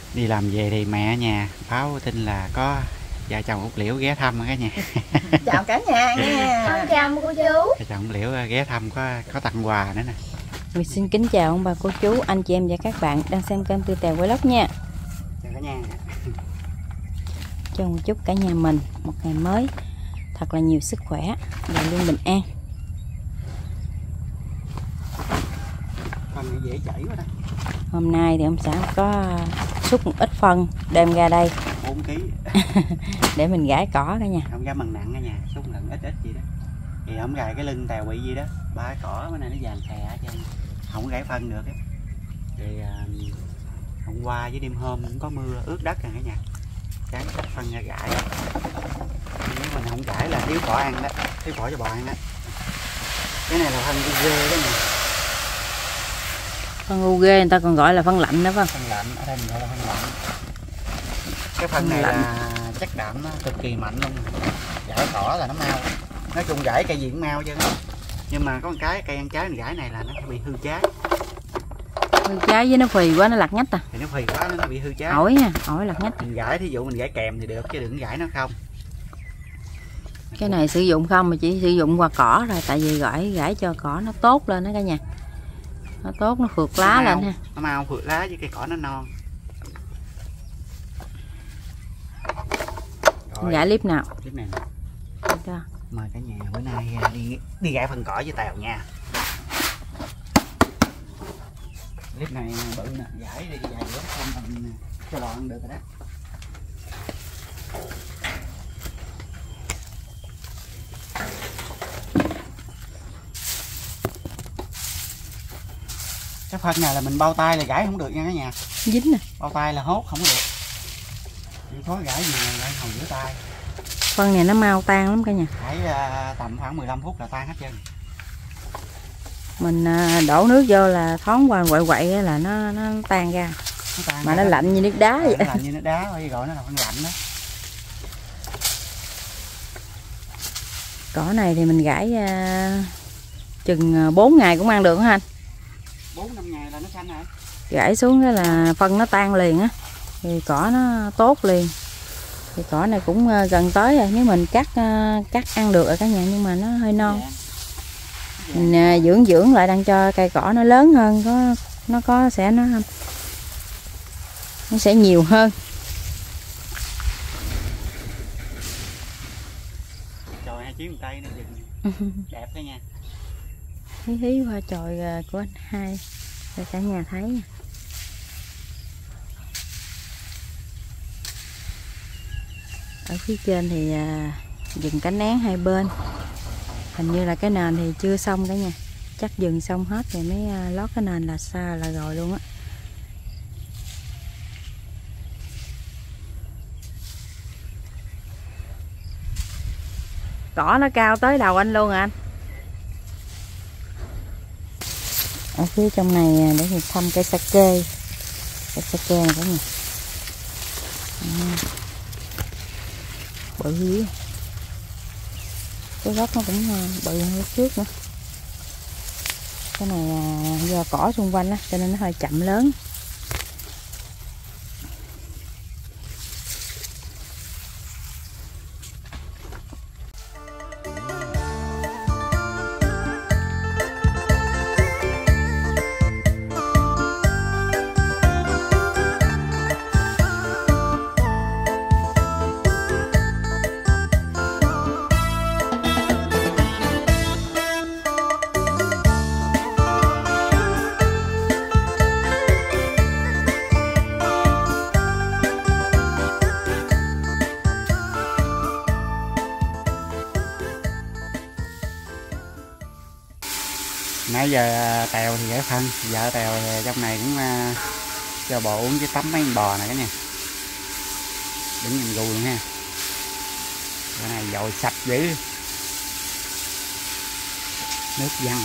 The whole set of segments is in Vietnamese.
Đi làm về thì mẹ ở nhà báo tin là có vợ chồng Út Liễu ghé thăm cả nhà. Chào cả nhà nha. Chào cô chú. Vợ chồng Út Liễu ghé thăm có tặng quà nữa nè. Mình xin kính chào ông bà cô chú, anh chị em và các bạn đang xem kênh Tươi Tèo Vlog nha. Chào cả nhà. Chúc một chúc cả nhà mình một ngày mới thật là nhiều sức khỏe và luôn bình an. Phân này dễ chảy quá đó. Hôm nay thì ông xã có xúc một ít phân đem ra đây 4 kg để mình gãi cỏ cả nhà. Không dám bằng nặng cả nhà, xúc lần ít gì đó. Thì không gài cái lưng tèo bị gì đó, ba cái cỏ cái này nó vàng khè hết trơn, không có gãi phân được á. Thì hôm qua với đêm hôm cũng có mưa ướt đất rồi cả nhà, trái phân ra gãi. Nếu mình không gãi là thiếu cỏ ăn đó, thiếu cỏ cho bò ăn đó. Cái này là phân ghê đó nè. Phân UG người ta còn gọi là phân lạnh đó phải không? Phân lạnh, ở đây mình gọi là phân lạnh. Cái phân này là chất đạm nó cực kỳ mạnh luôn. Gãi cỏ là nó mau. Nói chung gãi cây gì cũng mau chứ. Nhưng mà có một cái cây ăn trái mình gãi này là nó bị hư trái. Hư trái với nó phì quá nó lặt nhách à. Thì nó phì quá nó bị hư trái. Ổi nha, ổi lặt nhách. Mình gãi thí dụ mình gãi kèm thì được chứ đừng gãi nó không. Cái này sử dụng không mà chỉ sử dụng qua cỏ rồi, tại vì gãi cho cỏ nó tốt lên đó cả nhà. Nó tốt, nó phượt lá lên ha. Nó mau phượt lá với cây cỏ nó non. Gãi clip nào? Clip này nè. Đó. Mời cả nhà bữa nay đi gãi phân cỏ với Tèo nha. Clip này bự nè, gãi đi vài bữa không mình cho bò ăn được rồi đó. Cái phân này là mình bao tay là gãi không được nha cả nhà. Dính nè. Bao tay là hốt không có được. Chỉ có gãi gì này hầu giữa tay. Phân này nó mau tan lắm cả nhà. Gãi tầm khoảng 15 phút là tan hết trơn. Mình đổ nước vô là thoáng qua quậy là nó tan ra. Mà nó lạnh như nước đá vậy. Nó lạnh như nước đá, bởi vì gọi nó là phân lạnh đó. Cỏ này thì mình gãi chừng 4 ngày cũng ăn được hả anh? 4-5 ngày là nó xanh rồi. Gãi xuống cái là phân nó tan liền á. Thì cỏ nó tốt liền. Thì cỏ này cũng gần tới rồi, nếu mình cắt ăn được rồi cả nhà, nhưng mà nó hơi non. Mình dưỡng lại đang cho cây cỏ nó lớn hơn, nó sẽ nhiều hơn. Trời 2 chuyến tay nó dừng. Đẹp đó nha. Hí qua chồi của anh hai để cả nhà thấy nha. Ở phía trên thì dừng cánh nén hai bên. Hình như là cái nền thì chưa xong cả nhà. Chắc dừng xong hết rồi mới lót cái nền là xa là rồi luôn á. Cỏ nó cao tới đầu anh luôn à anh. Ở phía trong này để mình thăm cây sake. Cây sake này cả nhà. Bự dữ. Cái gốc nó cũng bự hơn lúc trước nữa. Cái này do cỏ xung quanh á cho nên nó hơi chậm lớn. Nãy giờ Tèo thì gãi phân, vợ Tèo thì trong này cũng cho bò uống cái tắm mấy con bò này cả nhà. Đứng nhìn gu luôn ha. Cái này dội sạch dữ. Nước văng.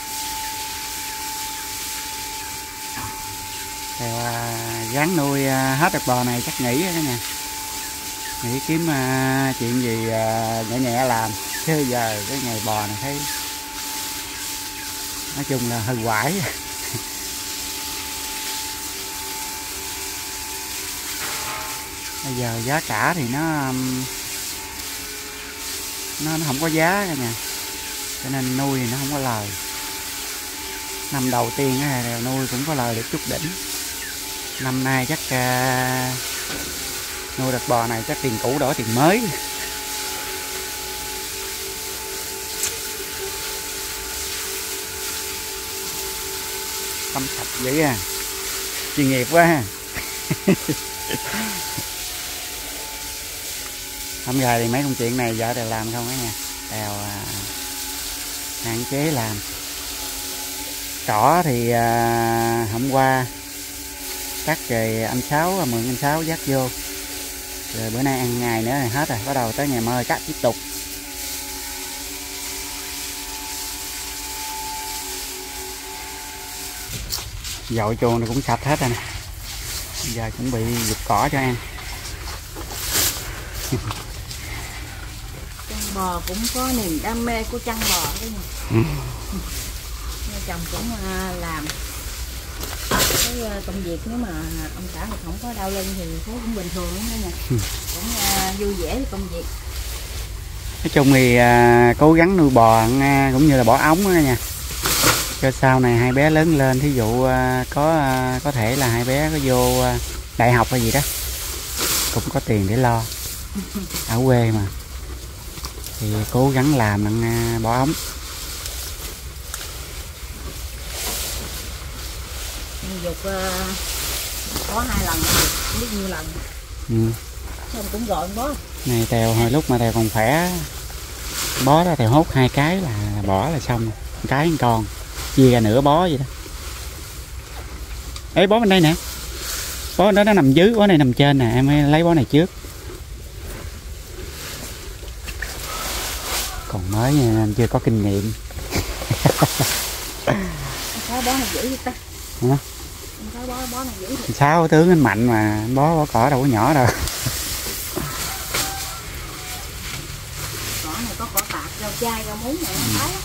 Tèo gắn nuôi hết được bò này chắc nghỉ cả nhà. Nghỉ kiếm chuyện gì nhẹ nhẹ làm. Chứ giờ cái ngày bò này thấy nói chung là hơi quải. Bây giờ giá cả thì nó không có giá cả nhà, cho nên nuôi thì nó không có lời. Năm đầu tiên cái này nuôi cũng có lời được chút đỉnh. Năm nay chắc nuôi đợt bò này chắc tiền cũ đổi tiền mới. Tắm sạch dữ à, chuyên nghiệp quá ha. Hôm gà thì mấy công chuyện này vợ đều làm không á nha, đều hạn chế làm. Cỏ thì hôm qua cắt rồi anh Sáu mượn anh Sáu dắt vô, rồi bữa nay ăn ngày nữa thì hết rồi, bắt đầu tới ngày mai cắt tiếp tục. Dội chuồng này cũng sạch hết rồi nè, giờ chuẩn bị giục cỏ cho ăn. Chăn bò cũng có niềm đam mê của chăn bò đấy nè. Chồng cũng làm cái công việc, nếu mà ông xã thì không có đau lưng thì thấy cũng bình thường lắm đó nha. Cũng vui vẻ với công việc. Nói chung thì cố gắng nuôi bò cũng như là bỏ ống đó nha, cho sau này hai bé lớn lên, thí dụ có thể là hai bé có vô đại học hay gì đó cũng có tiền để lo. Ở quê mà thì cố gắng làm đặng bỏ ống. Dục có 2 lần, không biết nhiêu lần. Xong cũng gọi bó. Này Tèo hồi lúc mà Tèo còn khỏe, bó đó Tèo hốt 2 cái là bỏ là xong, cái con chia ra nửa bó vậy đó. Ấy bó bên đây nè, bó đó nó nằm dưới, bó này nằm trên nè, em lấy bó này trước. Còn mới nên chưa có kinh nghiệm. Cái bó này dữ vậy ta? Hả? Cái bó này dữ vậy? Sao tướng anh mạnh mà, bó cỏ đâu có nhỏ đâu. Cỏ này có cỏ tạp, rau chai, rau muống này nó thấy.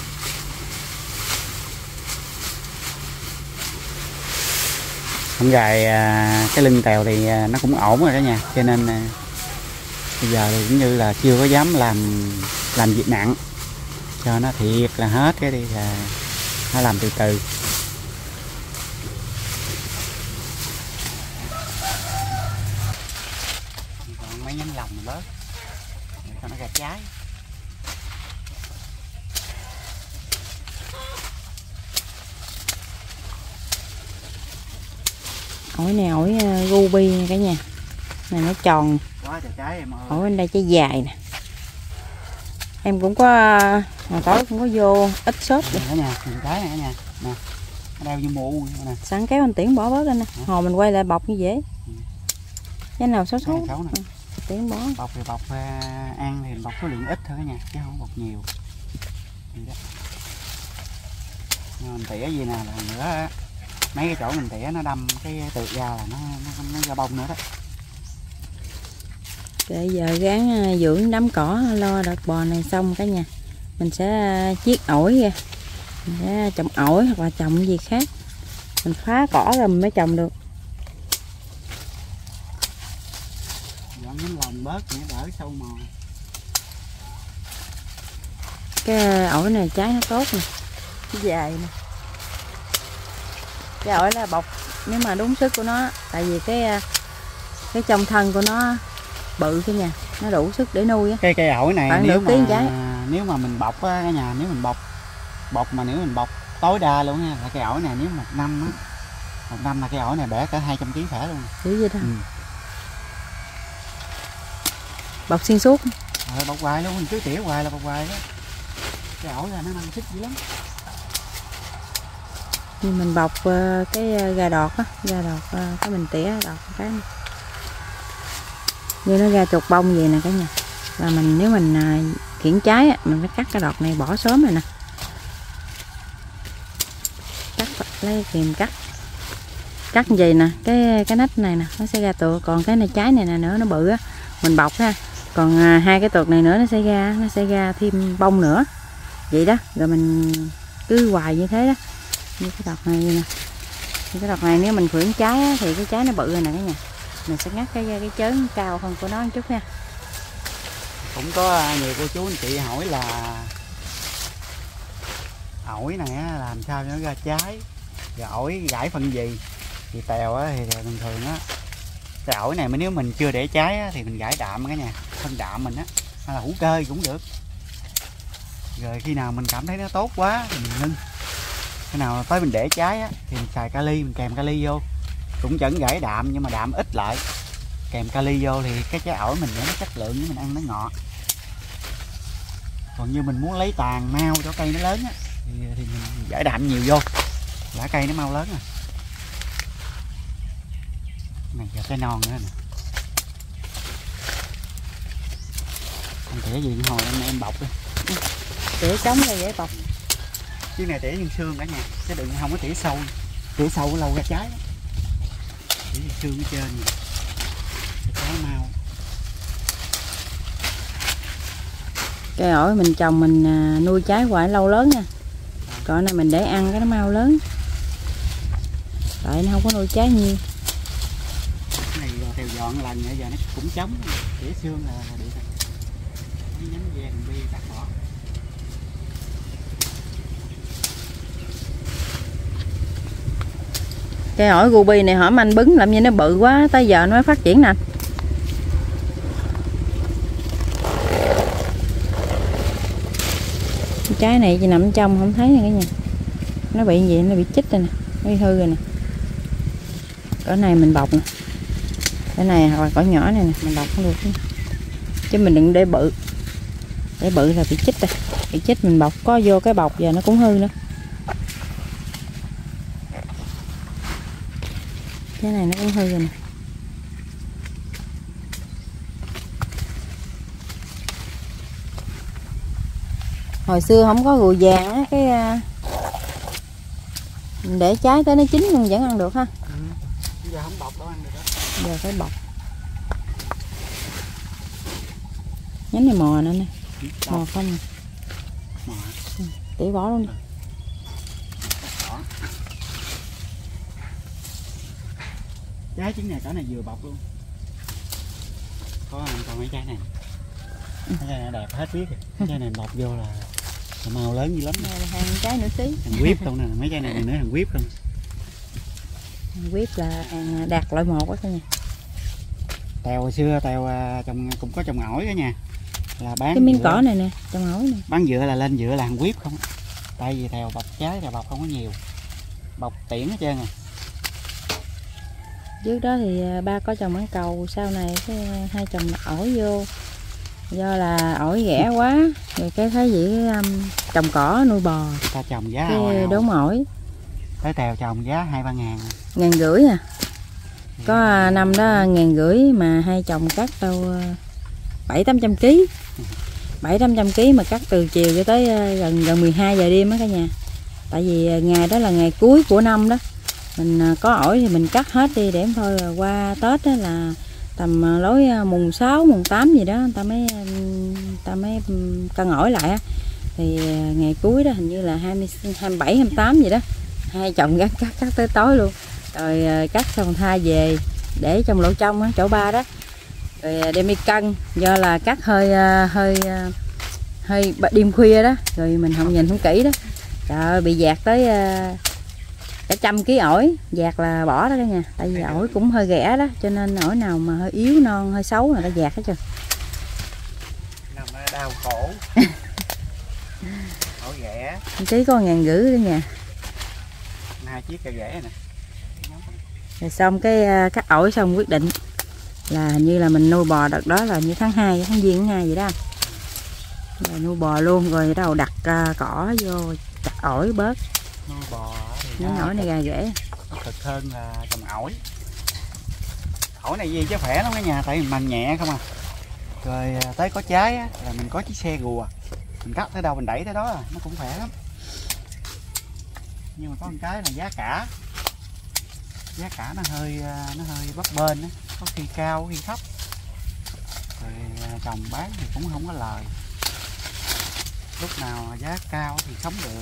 Hôm gài cái lưng Tèo thì nó cũng ổn rồi đó nha, cho nên bây giờ thì cũng như là chưa có dám làm việc nặng, cho nó thiệt là hết cái đi là nó làm từ từ. Còn mấy nhánh lòng bớt để cho nó ra trái. Ổi này ổi ruby nha cả nhà. Này nó tròn. Quá trời trái em ơi. Ổi bên đây trái dài nè. Em cũng có hồi tối cũng có vô ít shop cả nhà, trái này cả nhà. Nè. Nó đeo như mũ nè. Sẵn kéo anh Tiễn bỏ bớt lên nè. Hồi mình quay lại bọc như vậy. Cái nào xấu xấu. Tiễn bỏ. Bọc thì bọc ăn thì bọc số lượng ít thôi cả nhà, chứ không bọc nhiều. Đó. Mình tỉa gì nè, là nữa mấy cái chỗ mình tỉa nó đâm cái tược ra là nó ra bông nữa đó. Bây giờ gán dưỡng đám cỏ lo đợt bò này xong cả nhà, mình sẽ chiết ổi ra, mình sẽ trồng ổi hoặc là trồng cái gì khác, mình phá cỏ rồi mình mới trồng được. Dọn miếng lòng bớt để đỡ sâu mòn. Cái ổi này trái nó tốt nè, cái dài nè. Cái ổi là bọc nếu mà đúng sức của nó, tại vì cái trong thân của nó bự cái nhà, nó đủ sức để nuôi á. Cái cây ổi này nếu mà mình bọc á cả nhà, nếu mình bọc mà nếu mình bọc tối đa luôn nha, là cây ổi này nếu 1 năm á, 1 năm là cây ổi này bẻ cả 200 kg phải luôn. Dữ vậy đó. Bọc xuyên suốt. Bọc hoài luôn, mình cứ tỉa hoài là bọc hoài đó. Cây ổi là nó năng sức dữ lắm. Nhưng mình bọc cái gà đọt á, cái mình tỉa đọt cái này. Như nó ra chục bông vậy nè cả nhà, là mình nếu mình kiển trái á, mình phải cắt cái đọt này bỏ sớm rồi nè, cắt lấy kìm cắt như vậy nè, cái nách này nè nó sẽ ra tược, còn cái này trái này nè nữa nó bự á mình bọc ha, còn 2 cái tược này nữa nó sẽ ra thêm bông nữa vậy đó, rồi mình cứ hoài như thế đó. Như cái đọt này nè, cái đọt này nếu mình khuyển trái á, thì cái trái nó bự rồi nè cả nhà, Mình sẽ ngắt cái chớn cao hơn của nó một chút nha. Cũng có nhiều cô chú anh chị hỏi là ổi này á, làm sao cho nó ra trái, rồi ổi gãi phần gì. Thì Tèo á, thì thường thường á, cái ổi này nếu mình chưa để trái á, thì mình gãi đạm cả nhà, phân đạm mình á, hay là hữu cơ cũng được. Rồi khi nào mình cảm thấy nó tốt quá thì mình ngưng. Khi nào tới mình để trái á, thì mình xài kali, mình kèm kali vô, cũng vẫn gãi đạm nhưng mà đạm ít lại, kèm kali vô thì cái trái ổi mình để nó chất lượng, với mình ăn nó ngọt. Còn như mình muốn lấy tàn mau cho cây nó lớn á, thì mình gãi đạm nhiều vô, lá cây nó mau lớn à. Này giờ trái non nữa nè. Không tỉa gì hồi em bọc đi. Tỉa trống là dễ bọc. Chứ này tỉa nhân xương cả nhà, chứ đừng không có tỉa sâu. Tỉa sâu lâu ra trái đó. Tỉa nhân xương ở trên này. Trái mau. Cây ổi mình trồng mình nuôi trái quả lâu lớn nha. Còn này mình để ăn cái nó mau lớn. Tại nó không có nuôi trái nhiều. Cái này rồi theo dọn lần nữa giờ nó cũng trống, tỉa xương là được rồi. Cái nhánh ve đường bia cắt bỏ. Cây ổi ruby này hổm anh bứng làm như nó bự quá, tới giờ nó mới phát triển nè. Trái này chỉ nằm trong không thấy nè cả nhà. Nó bị gì, nó bị chích rồi nè, nó bị hư rồi nè. Cỡ này mình bọc nè. Cái này hoặc là cỡ nhỏ này nè, mình bọc cũng được. Chứ mình đừng để bự. Để bự là bị chích rồi. Bị chích mình bọc có vô cái bọc giờ nó cũng hư nữa. Cái này nó cũng hư rồi nè. Hồi xưa không có rùi vàng á, cái mình để trái tới nó chín luôn vẫn ăn được ha. Giờ không bọc đâu ăn được đó. Giờ phải bọc. Nhánh này mò nữa nè. Mò không nè. Mò. Tỉa bỏ luôn đi. Trái trứng này cỡ này vừa bọc luôn. Có ăn còn mấy trái này. Cái trái này đẹp hết biết rồi. Cái trái này bọc vô là màu lớn như lắm. Này là hàng trái nửa ký. Hàng whip không nè, mấy trái này nữa hàng whip không. Hàng whip là hàng đạt loại 1 á cả nhà. Tèo hồi xưa Tèo trồng cũng có trồng ổi đó nha. Là bán cái miếng cỏ này nè, trồng ổi nè. Bán dựa là lên dựa là hàng whip không. Tại vì Tèo bọc trái là bọc không có nhiều. Bọc tiễn hết trơn rồi. Trước đó thì ba có trồng mãng cầu, sau này cái hai trồng ổi vô. Do là ổi rẻ quá, rồi cái thấy gì trồng cỏ nuôi bò. Người ta trồng giá cái đốn ổi. Tới Tèo trồng giá 2-3 ngàn. 1.500 à. Có năm đó 1.500 mà hai chồng cắt đâu 700-800 kg. 700-800 kg mà cắt từ chiều cho tới gần 12 giờ đêm á cả nhà. Tại vì ngày đó là ngày cuối của năm đó. Mình có ổi thì mình cắt hết đi để thôi, qua Tết đó là tầm lối mùng 6, mùng 8 gì đó người ta mới cân ổi lại á. Thì ngày cuối đó hình như là 27, 28 gì đó. Hai chồng cắt tới tối luôn. Rồi cắt xong tha về để trong lỗ trong á, chỗ ba đó. Rồi đem đi cân, do là cắt hơi đêm khuya đó, rồi mình không nhìn không kỹ đó. Trời ơi, bị dạt tới cả 100 kg ổi, dạt là bỏ đó cả nhà. Tại vì ổi cũng hơi ghẻ đó, cho nên ổi nào mà hơi yếu non, hơi xấu là ta dạt hết trơn. Nằm đau khổ. Ổi ghẻ. Tí có 1.500 đó nha. 2 chiếc cây ghẻ nè. Rồi xong cái cắt ổi xong quyết định là hình như là mình nuôi bò đợt đó là như tháng 2, tháng Giêng tháng 2 vậy đó. Rồi nuôi bò luôn, rồi đầu đặt cỏ vô chặt ổi bớt. Nuôi bò thì Nó ổi này gà rễ. nó cực hơn là trồng ổi. Ổi này gì chứ khỏe lắm cả nhà, tại mình mành nhẹ không à. Rồi tới có trái á, là mình có chiếc xe rùa, mình cắt tới đâu mình đẩy tới đó là nó cũng khỏe lắm. Nhưng mà có một cái là giá cả nó hơi bấp bênh á, có khi cao có khi thấp. Rồi trồng bán thì cũng không có lời. Lúc nào giá cao thì sống được.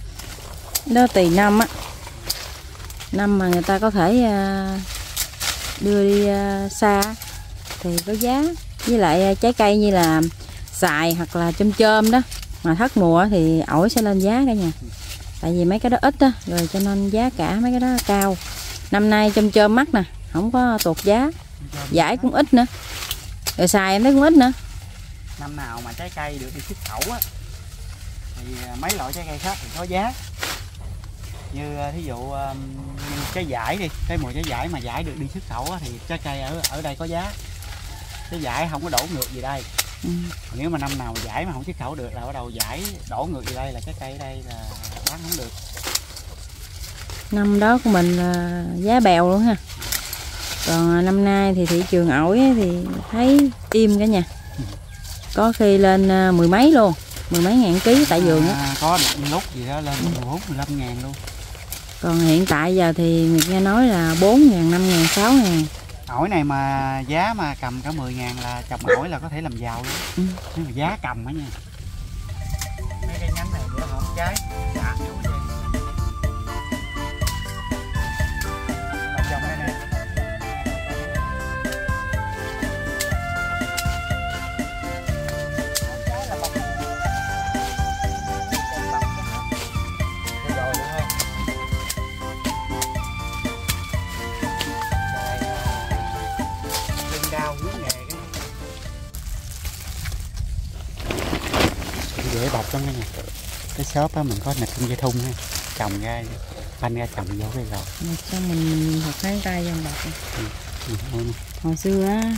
Đó tùy năm á. Năm mà người ta có thể đưa đi xa thì có giá. Với lại trái cây như là xoài hoặc là chôm chôm đó mà thất mùa thì ổi sẽ lên giá cả nhà. Tại vì mấy cái đó ít á, rồi cho nên giá cả mấy cái đó cao. Năm nay chôm chôm mắc nè, không có tụt giá. Vải cũng ít nữa, rồi xài em thấy cũng ít nữa. Năm nào mà trái cây được đi xuất khẩu á thì mấy loại trái cây khác thì có giá. Như thí dụ như trái vải đi, cái mùa trái vải mà vải được đi xuất khẩu á, thì trái cây ở đây có giá. Trái vải không có đổ ngược gì đây. Nếu mà năm nào vải mà không xuất khẩu được là bắt đầu vải đổ ngược gì đây là trái cây ở đây là bán không được. Năm đó của mình là giá bèo luôn ha. Còn năm nay thì thị trường ổi thì thấy im cả nhà. Có khi lên mười mấy luôn, 10 mấy ngàn ký tại vườn á. Có được lúc gì đó lên 14-15 ngàn luôn. Còn hiện tại giờ thì Nguyệt nghe nói là 4 ngàn, 5 ngàn, 6 ngàn. Ổi này mà giá mà cầm cả 10 ngàn là trồng ổi là có thể làm giàu luôn. Nhưng mà giá cầm á nha. Mấy cái nhánh này bữa hổm trái xả vô vậy. Trồng đây nè. Dễ bọc lắm nha. Cái xốp á mình có nịch trong dây thun ha, trồng ra banh ra trồng vô cái rồi. Xong mình học cái tay vô bọc. Hồi xưa á,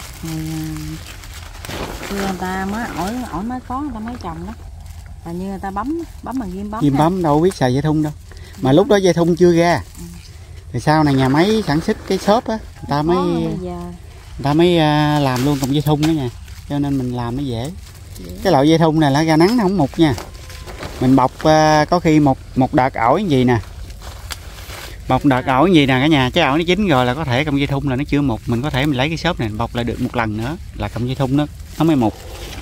xưa người ta mới ổi mới có người ta mới trồng đó. Là như người ta bấm bằng ghim bấm. Ghim bấm đâu biết xài dây thun đâu. Mà lúc đó dây thun chưa ra. Thì sau này nhà máy sản xuất cái xốp á, người ta mới làm luôn cọng dây thun đó nha. Cho nên mình làm nó dễ. Cái loại dây thun này là ra nắng nó không mục nha. Mình bọc có khi một đợt ổi gì nè. Một đợt ổi gì nè cả nhà, cái ổi nó chín rồi là có thể cọng dây thun là nó chưa mục, mình có thể mình lấy cái xốp này bọc lại được một lần nữa là cọng dây thun nó mới mục.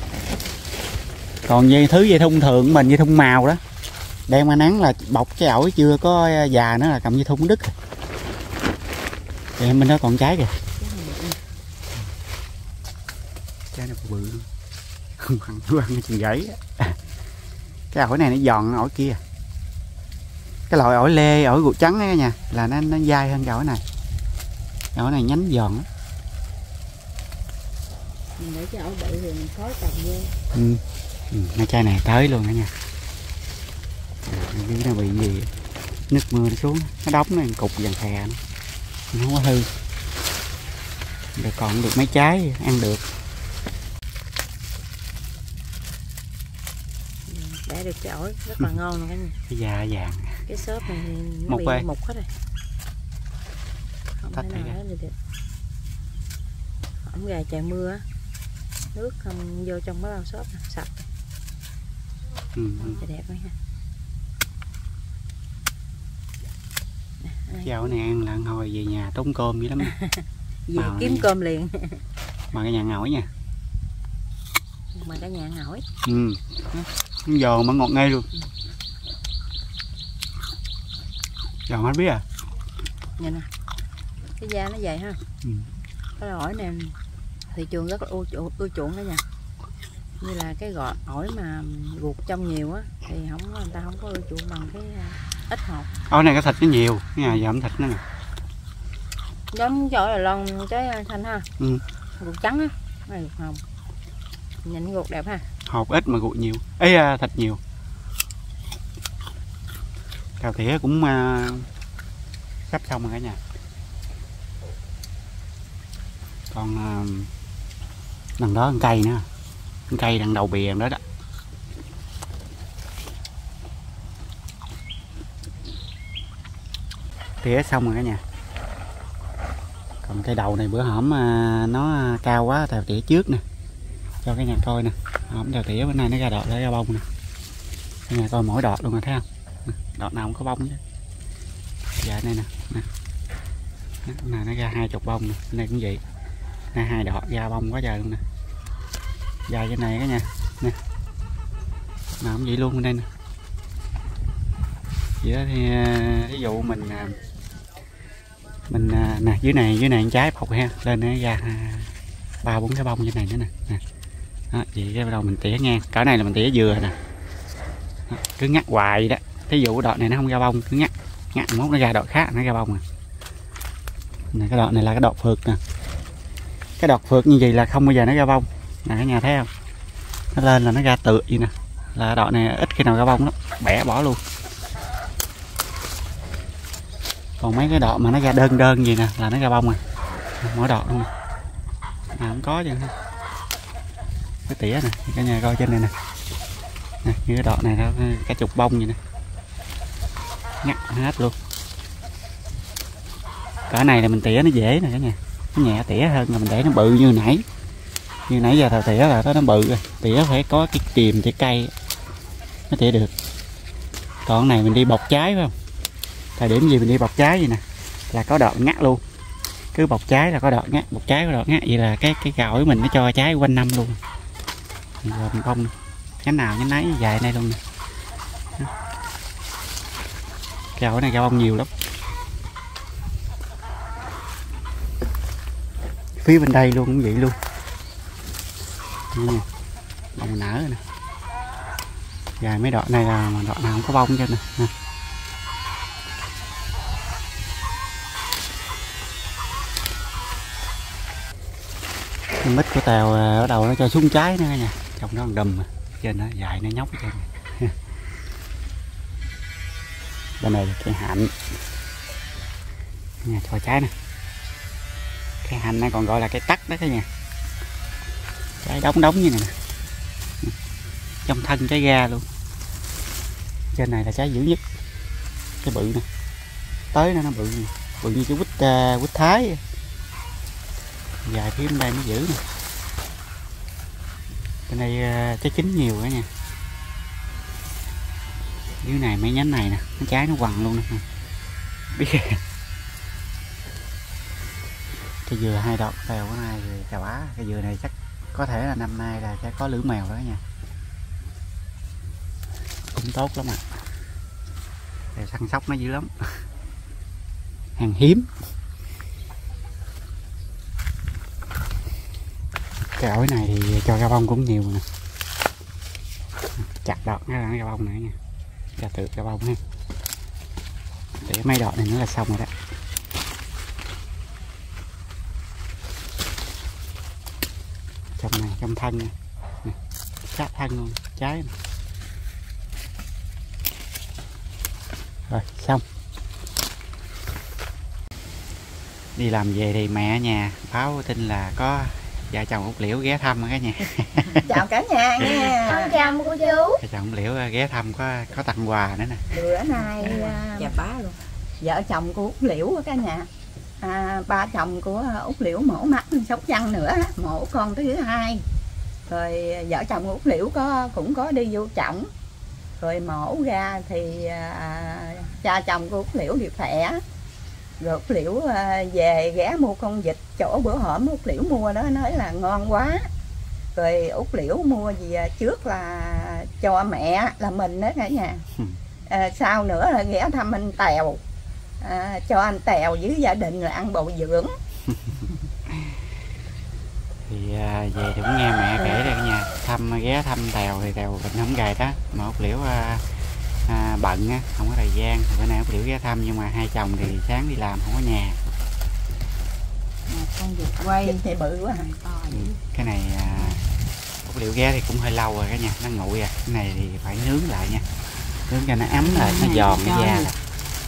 Còn dây thun thường mình dây thun màu đó, đem ra nắng là bọc cái ổi chưa có già nữa là cọng dây thun nó đứt. Thì bên đó còn trái kìa. Trái nó bự luôn. Không ăn cái chừng gãy. Cái ổi này nó giòn ổi kia. Cái loại ổi lê, ổi ruột trắng đó nha, là nó dai hơn cái ổi này. Cái ổi này nhánh giòn á. Mình để cái ổi bự thì mình khói trồng vô. Mấy cây này tới luôn đó nha. Dưới nó bị gì nước mưa nó xuống, nó đóng nó cục vàng khè nó không có hư. Rồi còn được mấy trái ăn được. Để được cái ổi rất là ngon luôn cả nhà. Cái da vàng. Cái xốp này thì nó bị mục hết rồi. Không thể nào hết được. Ổng gà trời mưa á, nước không vô trong cái bao xốp sạch. Trời đẹp quá ha. Cái ổi này ăn là ăn hồi về nhà tốn cơm dữ lắm. Về kiếm cơm liền. Mà cái nhà ngỏi nha. Mà cả nhà ăn ổi. Giòn mà ngọt ngây luôn. Giòn hết biết à. Nhìn nè, cái da nó dày ha. Cái ổi này thị trường rất là ưa chuộng đó nha. Như là cái gọt ổi mà ruột trong nhiều á thì người ta không có ưa chuộng bằng cái ít hột. Ổi này cái thịt nó nhiều, cái nhà dầm thịt nó nè. Giống cái ổi là lon trái xanh ha. Ruột trắng á, này ruột hồng. Nhìn ruột đẹp ha. Hột ít mà ruột nhiều, ấy thịt nhiều. Cào tỉa cũng sắp xong rồi cả nhà. Còn đằng đó con cây nữa, con cây đằng đầu bìa đó đó. Tỉa xong rồi cả nhà. Còn cây đầu này bữa hổm nó cao quá tao tỉa trước nè, cho cái nhà coi nè. Hổm tao tỉa bữa nay nó ra đọt ra bông nè. Cái nhà coi mỗi đọt luôn rồi thấy không? Đọt nào cũng có bông chứ. Dạ đây nè, nè nó ra 20 bông nè, cái này cũng vậy. Này 2 đọt ra bông quá trời luôn nè. Dài cái này cả nhà nè, nào cũng vậy luôn bên đây nè. Vậy đó thì ví dụ mình Mình nè, dưới này trái bọc ha, lên nó ra 3-4 cái bông như này nữa nè. Đó, vậy cái bắt đầu mình tỉa ngang, cỡ này là mình tỉa dừa nè. Đó, cứ ngắt hoài vậy đó. Thí dụ đoạn này nó không ra bông, cứ ngắt mốt nó ra đoạn khác nó ra bông à. Nè, cái đoạn này là cái đọt phượt nè. Cái đọt phượt như vậy là không bao giờ nó ra bông. Nè cả nhà thấy không? Nó lên là nó ra tựa vậy nè. Là đoạn này ít khi nào ra bông lắm, bẻ bỏ luôn. Còn mấy cái đoạn mà nó ra đơn gì nè là nó ra bông à. Mỗi đoạn luôn nè. Không có chứ. Cái tỉa nè, cả nhà coi trên này nè. Nè, như cái đoạn này nó cả chục bông vậy nè. Ngắt hết luôn. Cỡ này là mình tỉa nó dễ nè cả nhà. Nó nhẹ tỉa hơn là mình để nó bự như nãy. Như nãy giờ thầu tỉa là nó bự rồi. Tỉa phải có cái kìm tỉa cây nó tỉa được. Còn này mình đi bọc trái phải không? Thời điểm gì mình đi bọc trái vậy nè là có đoạn ngắt luôn. Cứ bọc trái là có đoạn ngắt, bọc trái có đoạn ngắt, vậy là cái gỏi mình nó cho trái quanh năm luôn. Rồi mình bông nhánh nào nhánh nấy dài này luôn nè. Cái gỏi này ra bông nhiều lắm. Phía bên đây luôn cũng vậy luôn. Nè, bông nở nè. Dài mấy đoạn này là đoạn nào không có bông cho nè. Mít của tàu ở đầu nó cho xuống trái nữa nha, trồng nó còn đùm trên nó dài nó nhóc ở trên này. Bên này là cây hạnh nha, cho trái nè. Cây hạnh này còn gọi là cây tắc đó cả nhà, trái đóng như này nè, trong thân trái ra luôn. Trên này là trái dữ nhất, cái bự nè, tới nó bự như cái quýt Thái, dài phía bên đây nó dữ nè. Bên đây trái chín nhiều cả nha. Dưới này mấy nhánh này nè, nó trái nó quằn luôn nè. Biết cái dừa 2 đọt tèo cái này thì chà bá. Cái dừa này chắc có thể là năm nay là chắc có lưỡi mèo đó nha. Cũng tốt lắm à. Để săn sóc nó dữ lắm. Hàng hiếm. Cái ổi này thì cho ra bông cũng nhiều nè. Chặt đọt nó ra bông nữa nha. Ra tự ra bông ha. Để mấy đọt này nữa là xong rồi đó. Trong này, trong thân nè. Sát thân luôn, trái nè. Rồi, xong. Đi làm về thì mẹ ở nhà báo tin là có vợ chồng Út Liễu ghé thăm cả nhà. Chào cả nhà nha. Chào cô chú. Vợ chồng Út Liễu ghé thăm có tặng quà nữa nè. Bữa nay Chà bá luôn. vợ chồng của Út Liễu cả nhà. Ba chồng của Út Liễu mổ mắt Sóc Trăng nữa, mổ con thứ 2. Rồi vợ chồng của Út Liễu cũng có đi vô trọng. Rồi mổ ra thì cha chồng của Út Liễu thì khỏe. Rồi Út Liễu về ghé mua con vịt chỗ bữa hổm Út Liễu mua đó, nói là ngon quá. Rồi Út Liễu mua gì trước là cho mẹ là mình đó cả nhà. Sau nữa là ghé thăm anh Tèo, cho anh Tèo với gia đình là ăn bổ dưỡng. Thì về thì cũng nghe mẹ kể đây cả nhà, ghé thăm Tèo thì Tèo bệnh không gầy đó, mà Út Liễu bận á, không có thời gian, thì bữa nay Út Liễu ghé thăm, nhưng mà hai chồng thì sáng đi làm không có nhà. Con vịt quay thì bự quá. Cái này Út Liễu ghé thì cũng hơi lâu rồi cả nhà, nó nguội à. Cái này thì phải nướng lại nha, nướng cho nó ấm lại, nó giòn cái da lại.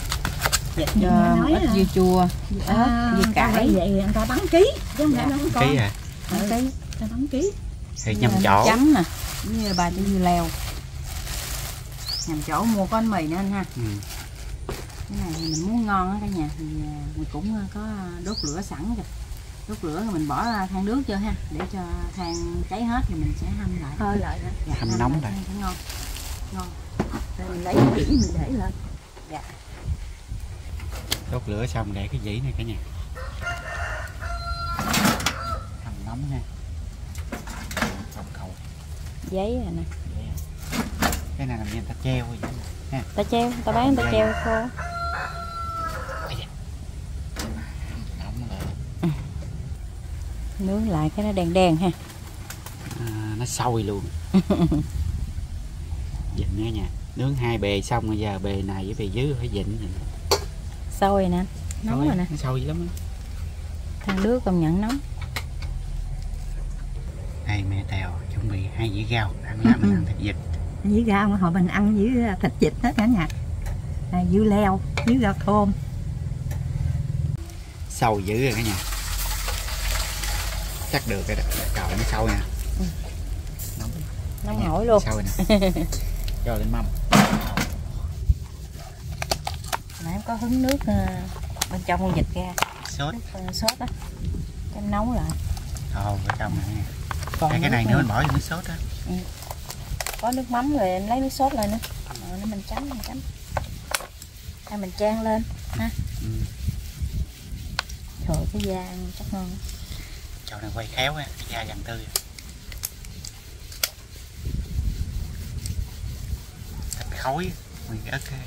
ít dưa chua, dưa cải. Vậy người ta bán ký chứ không phải bán con. Ký à? Ký, ta bán ký. Thì nhâm chỗ. Chấm nè, như 3 trái dưa leo. Nhằm chỗ mua có bánh mì nữa anh ha. Cái này thì mình muốn ngon á cả nhà thì mình cũng có đốt lửa sẵn rồi. Đốt lửa rồi mình bỏ than nước cho ha, để cho than cháy hết thì mình sẽ hâm lại. Hơi lại đó. Dạ, hâm nóng lại. Ngon. Ngon. Rồi mình lấy cái dĩ mình để lên. Dạ. Đốt lửa xong để cái dĩ này cả nhà. Hầm nóng nha. Cầu. Giấy rồi nè. Cái này làm như người ta treo vậy nha. Ta treo, ta bán ta treo khô. Nướng lại cái nó đen đen ha. Nó sôi luôn. Vịnh nha nha. Nướng hai bề xong rồi giờ bề này với bề dưới phải vịnh. Sôi nè, nóng rồi nè. Nó sôi lắm á. Thằng đứa công nhận nóng. Đây mẹ Tèo chuẩn bị 2 dĩa rau ăn lá mình ăn thịt vịt. Với rau hồi mình ăn với thịt vịt đó cả nhà. Dưa leo với rau thơm. Sâu dữ rồi cả nhà. Chắc được rồi đó. Trời nó sâu nè. Nóng hổi luôn. Sâu nè. Cho lên mâm. Nãy em có hứng nước bên trong con vịt ra. Sốt. Nước sốt á. Cho nấu lại. Ồ, ở trong này nè. Còn cái này nữa mình bỏ vô nước sốt á. Có nước mắm rồi em lấy nước sốt lên nữa. Rồi mình chấm. Hay mình chan lên ha. Trời cái da ăn chắc ngon. Chỗ này quay khéo á, cái da vàng tươi. Thịt khối, nguyên cái ớt á.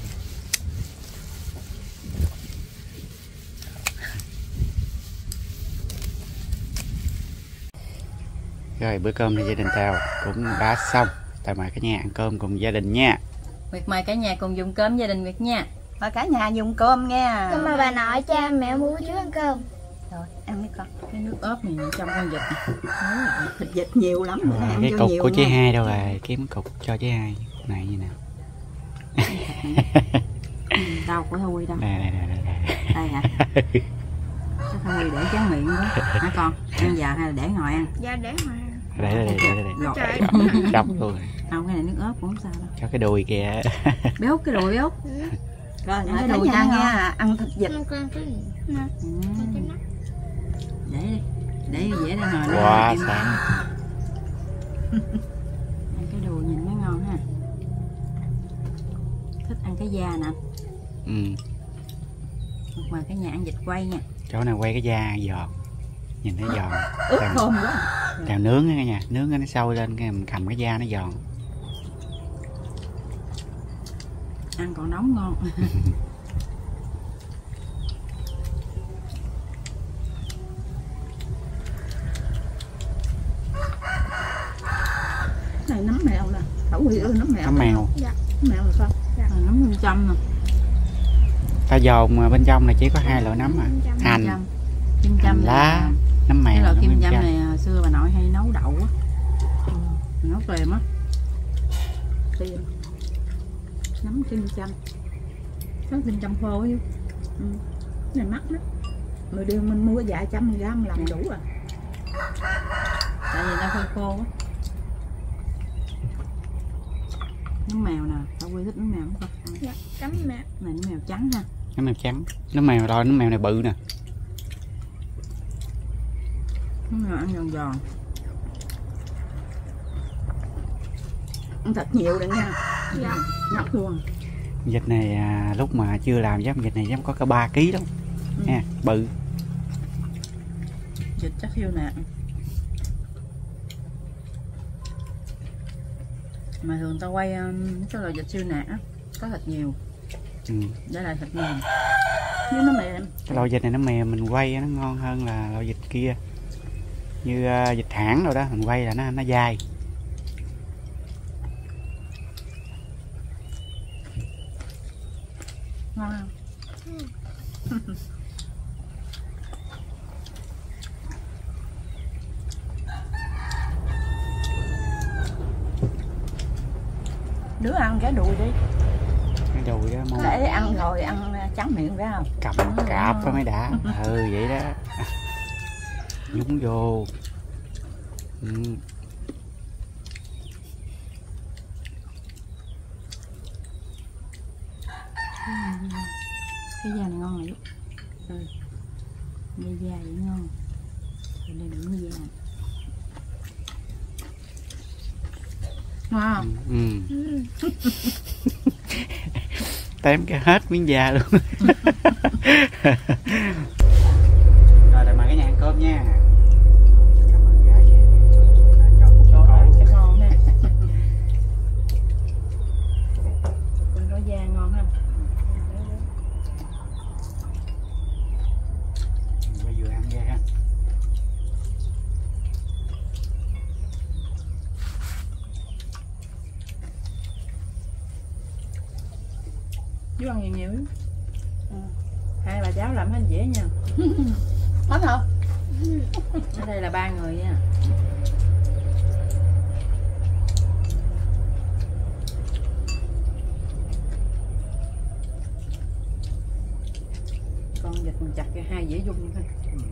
Rồi bữa cơm thì gia đình Tèo cũng đã xong. Tèo mời cả nhà ăn cơm cùng gia đình nha. Nguyệt mời cả nhà cùng dùng cơm gia đình Nguyệt nha. Mời cả nhà dùng cơm nha. Con mời bà nội, cha, mẹ mua chú ăn cơm. Rồi ăn đi con. Cái nước ớt này trong con vịt này. Thịt vịt nhiều lắm. Cái cục của chị Hai đâu rồi? Kiếm cục cho chị Hai. Này như nào? Đâu của Thui đâu. Đây. Đây hả? Sao Thui để tráng miệng đó hả con? Ăn giờ hay là để ngồi ăn? Dạ để mà. Đây. Trời. Đọc luôn. Không, cái này nước ớt cũng không sao đâu. Cho cái đùi kìa. Béo cái đùi béo. Rồi Ăn cái cái đùi đùi ăn ngon. nha. Ăn thịt vịt. Con cái gì? Nè. Để đi. Để dễ đây ngồi. Quá sáng. Ăn cái đùi nhìn mới ngon ha. Thích ăn cái da nè. Mời cả nhà ăn vịt quay nha. Chỗ này quay cái da giòn. Nhìn thấy giòn. Ướp thơm quá. Tèo nướng á cả nhà. Nướng nó sôi lên cái mình cầm cái da nó giòn. Ăn còn nóng ngon. Này nấm mèo nè. Khẩu vị ơi nấm mèo. Nấm mèo. Dạ. Nấm mèo là sao? Nấm bên trong nè. Ta dồn mà bên trong là chỉ có 2 loại nấm à. Hành, Kim hành châm lá, nấm cái mèo. loại nấm kim châm này hồi xưa bà nội hay nấu đậu á. Nấu kèm á. Tiền. Nấm kim châm. Có kim châm khô chứ. Này mắc lắm. Người điều mình mua vài trăm gram làm đủ à. Tại vì nó hơi khô á. Nấm mèo nè, tao Quy thích nấm mèo không con? Dạ, cắm mẹ. Này nấm mèo trắng ha. Nấm mèo trắng. Nấm mèo rồi, nấm mèo này bự nè. Nấm mèo ăn giòn giòn. Ăn thật nhiều đấy nha. Dạ. Ngọt luôn. Vịt này lúc mà chưa làm dám vịt này dám có cả 3 kg đâu. Nha, bự. Vịt chắc siêu nạc. Mà thường tao quay cái loại vịt siêu nạc á, có thịt nhiều. Đây là thịt mềm. Chứ nó mềm. Cái loại vịt này nó mềm, mình quay nó ngon hơn là loại vịt kia. Như vịt hãng rồi đó, mình quay là nó dai. Ngon không? Đứa ăn cái đùi đi. Cái đùi đó mong Để ăn rồi ăn trắng miệng phải không? cầm cạp đó mới đã. Vậy đó. Nhúng vô. Cái da này ngon rồi. Da vậy ngon. Đây là những da. Ngon. Tém cái hết miếng da luôn. Rồi để mời cả nhà ăn cơm nha. Cảm ơn gái về. Cho phút cổ. Cái ngon ha. Con có da ngon ha. Bây giờ ăn ra ha. Chú ăn nhiều nhiều. Hai bà cháu làm hết dễ nha. Hết không? Ở đây là 3 người nha. Con vịt mình chặt cho hai dễ dung thôi.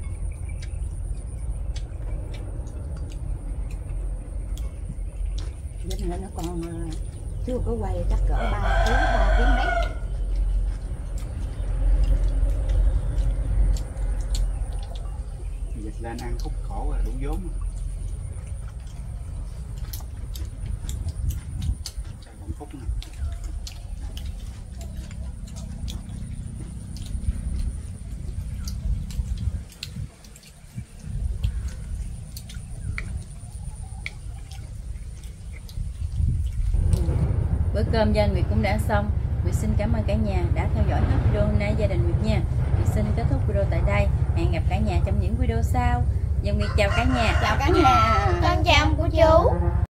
Vịt này nó còn chưa có quay chắc cỡ 3 kg mấy. Vịt lên ăn khúc khổ rồi đủ vốn. Còn khúc nè. Bữa cơm gia Nguyệt cũng đã xong. Nguyệt xin cảm ơn cả nhà đã theo dõi hết video hôm nay gia đình Nguyệt nha. Nguyệt xin kết thúc video tại đây. Hẹn gặp cả nhà trong những video sau. Gia Nguyệt chào cả nhà. Chào cả nhà. Con chào ông của chú.